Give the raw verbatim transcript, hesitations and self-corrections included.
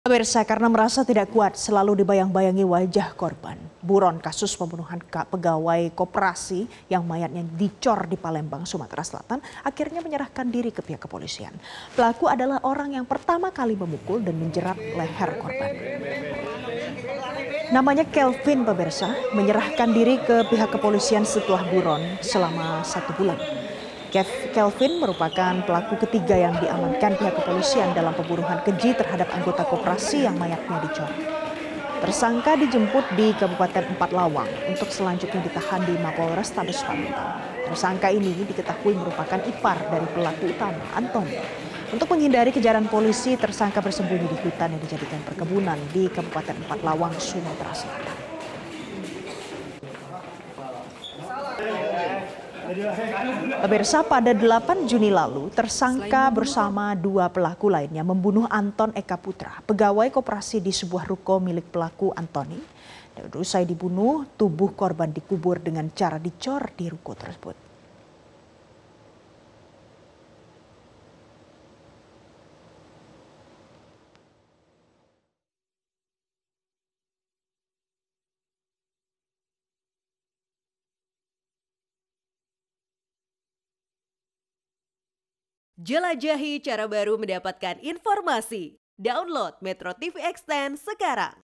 Pemirsa, karena merasa tidak kuat selalu dibayang-bayangi wajah korban. Buron kasus pembunuhan pegawai koperasi yang mayatnya dicor di Palembang, Sumatera Selatan akhirnya menyerahkan diri ke pihak kepolisian. Pelaku adalah orang yang pertama kali memukul dan menjerat leher korban. Namanya Kelvin, pemirsa, menyerahkan diri ke pihak kepolisian setelah buron selama satu bulan. Kelvin merupakan pelaku ketiga yang diamankan pihak kepolisian dalam pembunuhan keji terhadap anggota koperasi yang mayatnya dicor. Tersangka dijemput di Kabupaten Empat Lawang untuk selanjutnya ditahan di Mapolres Tabes Pamekasan. Tersangka ini diketahui merupakan ipar dari pelaku utama, Antoni. Untuk menghindari kejaran polisi, tersangka bersembunyi di hutan yang dijadikan perkebunan di Kabupaten Empat Lawang, Sumatera Selatan. Pemirsa, pada delapan Juni lalu, tersangka bersama dua pelaku lainnya membunuh Anton Eka Putra, pegawai koperasi di sebuah ruko milik pelaku Antoni. Dan usai dibunuh, tubuh korban dikubur dengan cara dicor di ruko tersebut. Jelajahi cara baru mendapatkan informasi. Download Metro T V Extend sekarang.